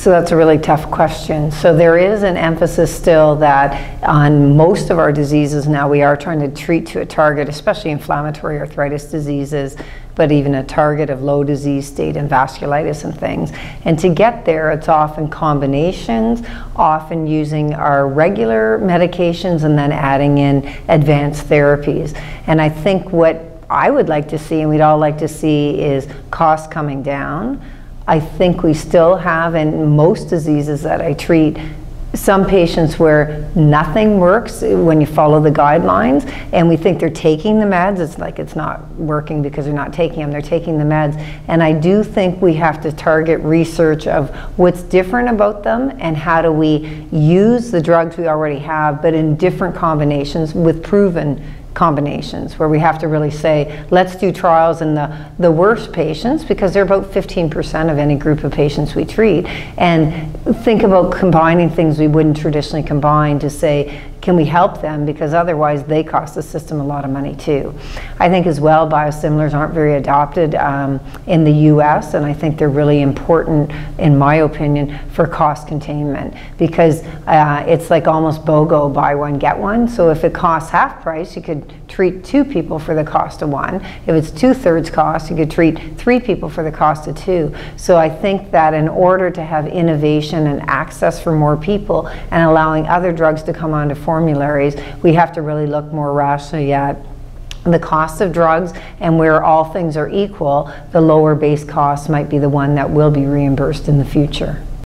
So that's a really tough question. So there is an emphasis still that on most of our diseases now we are trying to treat to a target, especially inflammatory arthritis diseases, but even a target of low disease state and vasculitis and things. And to get there, it's often combinations, often using our regular medications and then adding in advanced therapies. And I think what I would like to see, and we'd all like to see, is costs coming down. I think we still have, in most diseases that I treat, some patients where nothing works when you follow the guidelines, and we think they're taking the meds. It's like it's not working because they're not taking them, they're taking the meds. And I do think we have to target research of what's different about them and how do we use the drugs we already have, but in different combinations with proven combinations, where we have to really say, let's do trials in the worst patients, because they're about 15% of any group of patients we treat, and think about combining things we wouldn't traditionally combine to say, can we help them, because otherwise they cost the system a lot of money too. I think as well biosimilars aren't very adopted in the US, and I think they're really important, in my opinion, for cost containment, because it's like almost BOGO, buy one get one. So if it costs half price, you could treat 2 people for the cost of 1. If it's 2/3 cost, you could treat 3 people for the cost of 2. So I think that in order to have innovation and access for more people and allowing other drugs to come onto formularies, we have to really look more rationally at the cost of drugs, and where all things are equal, the lower base cost might be the one that will be reimbursed in the future.